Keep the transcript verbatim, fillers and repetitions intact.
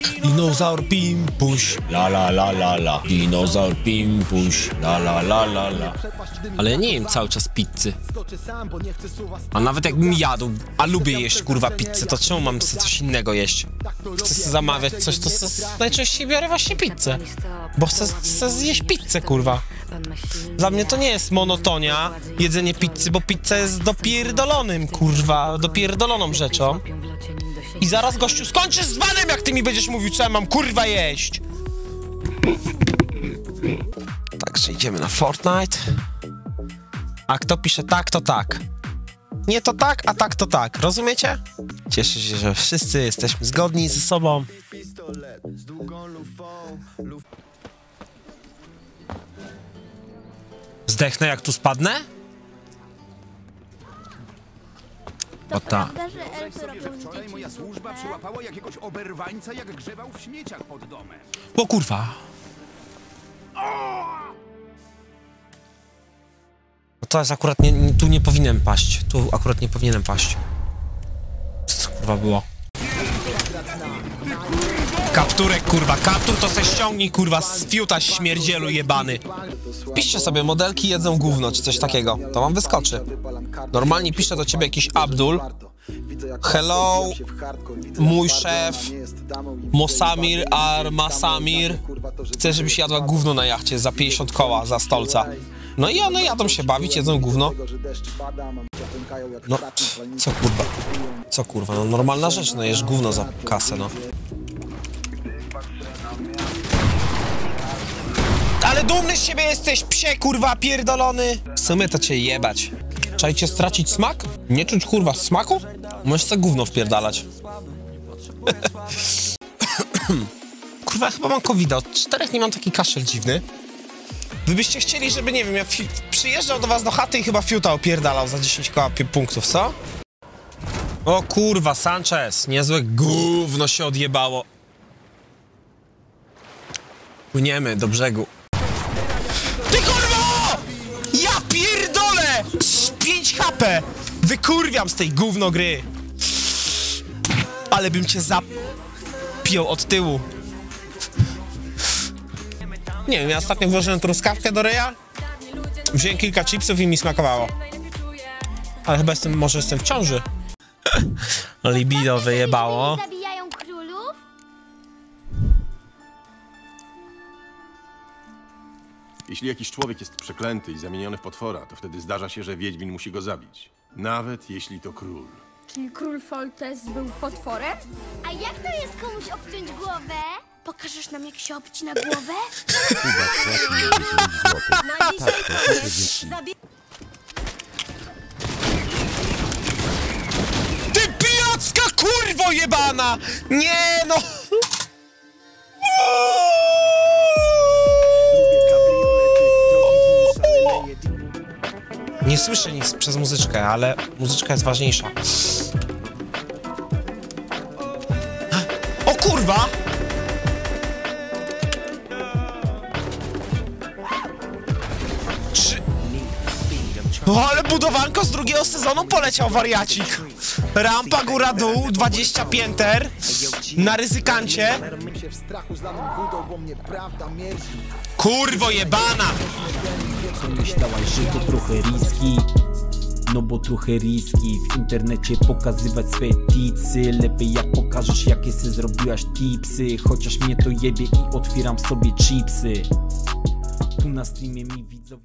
Dinozaur Pimpuś, la la la la la. Dinozaur Pimpuś, la la la la la. Ale ja nie jem cały czas pizzy. A nawet jakbym jadł, a lubię jeść kurwa pizzę, to czemu mam sobie coś innego jeść? Chcę sobie zamawiać coś, to sobie najczęściej biorę właśnie pizzę. Bo chcę, chcę zjeść pizzę kurwa. Dla mnie to nie jest monotonia, jedzenie pizzy, bo pizza jest dopierdolonym kurwa, dopierdoloną rzeczą. I zaraz gościu skończysz z vanem, jak ty mi będziesz mówił, co ja mam kurwa jeść. Także idziemy na Fortnite. A kto pisze tak, to tak. Nie to tak, a tak to tak. Rozumiecie? Cieszę się, że wszyscy jesteśmy zgodni ze sobą. Zdechnę, jak tu spadnę? To o ta. prawda, że elfy robią z Wczoraj dzieci moja służba zupę? przyłapała jakiegoś oberwańca, jak grzebał w śmieciach pod domem. O kurwa. No to jest akurat nie, nie, tu nie powinienem paść. Tu akurat nie powinienem paść. Co to kurwa było? Kapturek kurwa, kaptur to se ściągnij kurwa z fiuta śmierdzielu jebany. Piszcie sobie, modelki jedzą gówno czy coś takiego, to wam wyskoczy. Normalnie pisze do ciebie jakiś Abdul. Hello, mój szef Mosamir Armasamir chce, żebyś jadła gówno na jachcie za pięćdziesiąt koła za stolca. No i one jadą się bawić, jedzą gówno. No, co kurwa? Co kurwa? No normalna rzecz, no jesz gówno za kasę, no. Ale dumny z siebie jesteś, psie kurwa pierdolony! W sumie to cię jebać. Czajcie stracić smak? Nie czuć kurwa smaku? Możesz se gówno wpierdalać. Kurwa, ja chyba mam kowida. Od czterech nie mam taki kaszel dziwny. Wy byście chcieli, żeby, nie wiem, ja przyjeżdżał do was do chaty i chyba fiuta opierdalał za dziesięć koła punktów, co? O kurwa, Sanchez, niezłe gówno się odjebało. Płyniemy do brzegu. Ty kurwo! Ja pierdolę! pięć H P! Wykurwiam z tej gówno gry. Ale bym cię zapiął od tyłu. Nie wiem, ja ostatnio włożyłem truskawkę do ryja. Wziąłem kilka chipsów i mi smakowało. Ale chyba jestem, może jestem w ciąży. Libido wyjebało. Zabijają królów? Jeśli jakiś człowiek jest przeklęty i zamieniony w potwora, to wtedy zdarza się, że wiedźmin musi go zabić. Nawet jeśli to król. Czyli król Foltest był potworem? A jak to jest komuś obciąć głowę? Pokażesz nam, jak się obcina głowę? Na dzisiaj koniec. Zabi- Ty pijacka kurwo jebana! Nie no! Nie słyszę nic przez muzyczkę, ale muzyczka jest ważniejsza. O kurwa! Czy... O, ale budowanko z drugiego sezonu poleciał wariacik. Rampa góra-dół, dwadzieścia pięter na ryzykancie. Kurwo jebana! Myślałaś, że to trochę riski. No bo trochę riski w internecie pokazywać swoje tipsy. Lepiej jak pokażesz, jakie se zrobiłaś tipsy. Chociaż mnie to jebie i otwieram sobie chipsy. Tu na streamie mi widzowie